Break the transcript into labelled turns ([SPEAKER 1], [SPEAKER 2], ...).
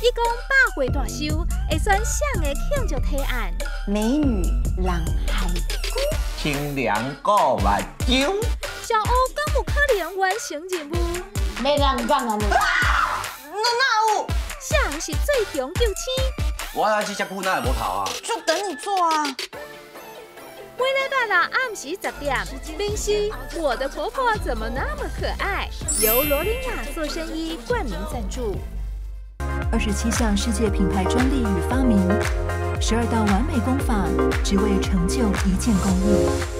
[SPEAKER 1] 伊讲百岁大寿，会选谁的庆祝提案？
[SPEAKER 2] 美女郎海姑，
[SPEAKER 3] 清凉过目睭。
[SPEAKER 1] 小欧敢有可能完成任务？
[SPEAKER 2] 没人讲安尼。哪有？
[SPEAKER 1] 谁是最强救星？
[SPEAKER 3] 我这只久哪会无头啊？
[SPEAKER 2] 就等你做啊！
[SPEAKER 1] 每礼拜六暗时10点，冰溪《我的婆婆怎么那么可爱》由罗琳雅做生意冠名赞助。
[SPEAKER 4] 27项世界品牌专利与发明，12道完美工法，只为成就一件工艺。